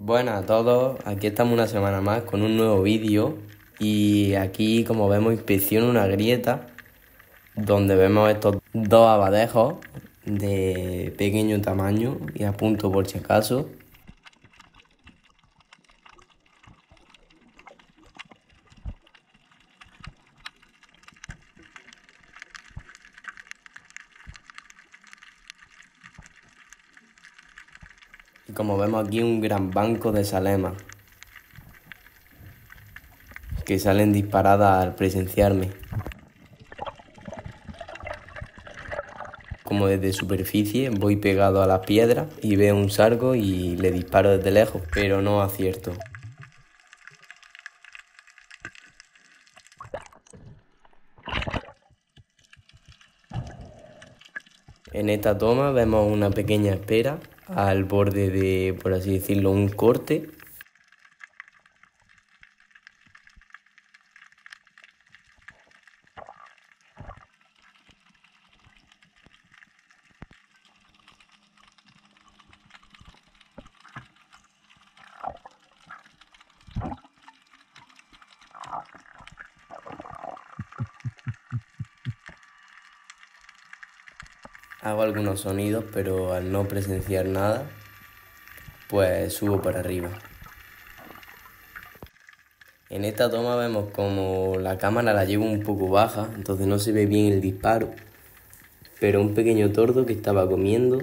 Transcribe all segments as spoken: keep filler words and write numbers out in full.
Buenas a todos, aquí estamos una semana más con un nuevo vídeo y aquí, como vemos, inspecciono una grieta donde vemos estos dos abadejos de pequeño tamaño y apunto por si acaso. Y como vemos aquí, un gran banco de salemas que salen disparadas al presenciarme. Como desde superficie voy pegado a las piedras y veo un sargo y le disparo desde lejos, pero no acierto. En esta toma vemos una pequeña espera al borde de, por así decirlo, un corte. Hago algunos sonidos, pero al no presenciar nada, pues subo para arriba. En esta toma vemos como la cámara la llevo un poco baja, entonces no se ve bien el disparo, pero un pequeño tordo que estaba comiendo,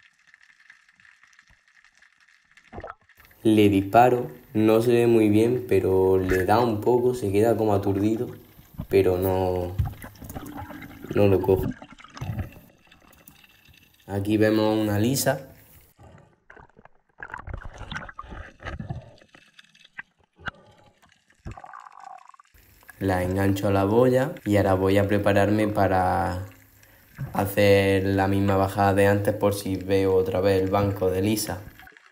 le disparo, no se ve muy bien, pero le da un poco, se queda como aturdido, pero no, no lo cojo. Aquí vemos una lisa. La engancho a la boya y ahora voy a prepararme para hacer la misma bajada de antes por si veo otra vez el banco de lisa.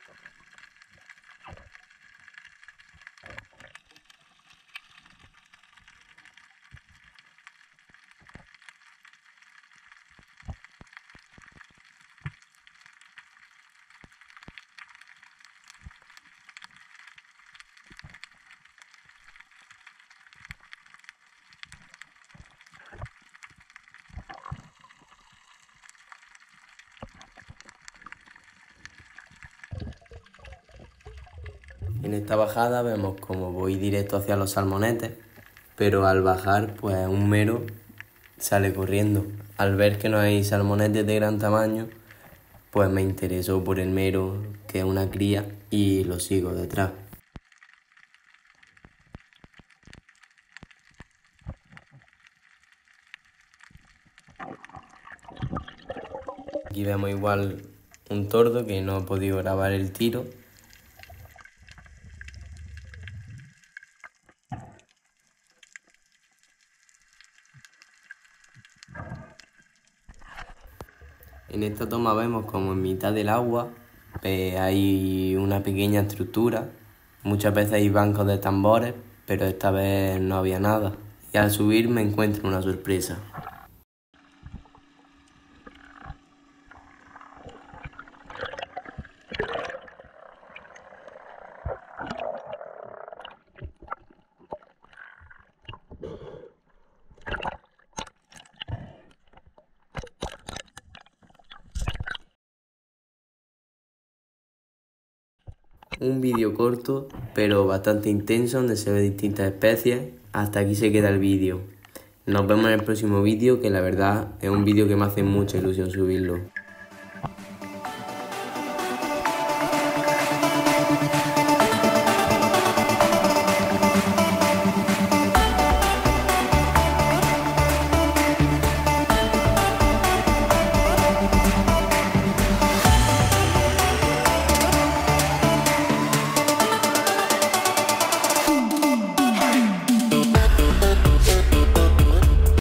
En esta bajada vemos como voy directo hacia los salmonetes, pero al bajar pues un mero sale corriendo. Al ver que no hay salmonetes de gran tamaño, pues me interesó por el mero, que es una cría, y lo sigo detrás. Aquí vemos igual un tordo que no he podido grabar el tiro. En esta toma vemos como en mitad del agua eh, hay una pequeña estructura. Muchas veces hay bancos de tambores, pero esta vez no había nada. Y al subir me encuentro una sorpresa. Un vídeo corto, pero bastante intenso, donde se ve distintas especies. Hasta aquí se queda el vídeo. Nos vemos en el próximo vídeo, que la verdad es un vídeo que me hace mucha ilusión subirlo.